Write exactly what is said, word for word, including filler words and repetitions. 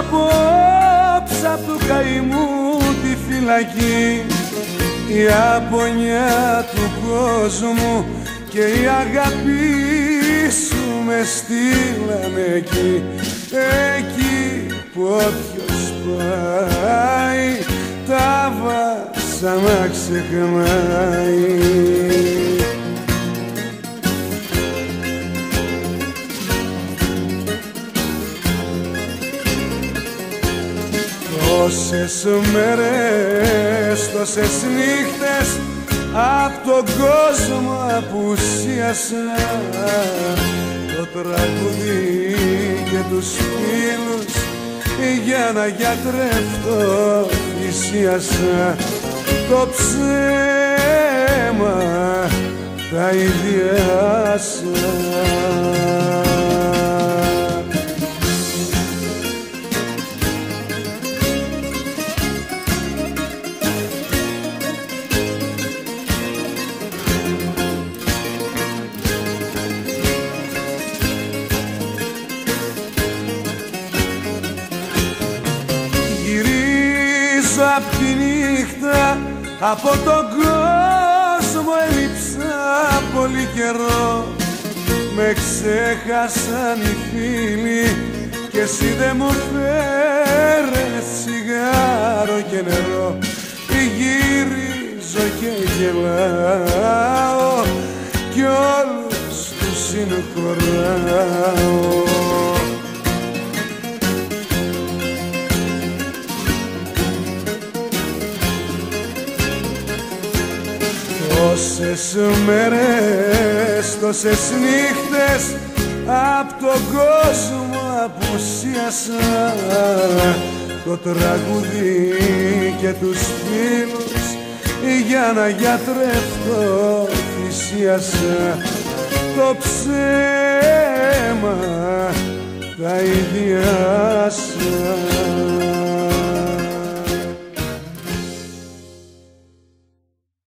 απόψε απ' του καημού τη φυλακή, η απονιά του κόσμου και η αγάπη σου με στείλανε εκεί, εκεί που όποιος πάει τα βάσανα ξεχνάει. Τόσες μέρες, τόσες νύχτες απ' τον κόσμο απουσίασα, το τραγούδι και τους φίλους για να γιατρευτώ θυσίασα, το ψέμα τα ιδιάσα. Απ' τη νύχτα, από τον κόσμο έλειψα πολύ καιρό, με ξέχασαν οι φίλοι και εσύ δε μου φέρες τσιγάρο και νερό. Γυρίζω και γελάω κι όλους τους συγχωράω. Τόσες μέρες, τόσες νύχτες απ' τον κόσμο απουσίασα, το τραγούδι και τους φίλους για να γιατρευτώ θυσίασα, το ψέμα τα ιδιάσα.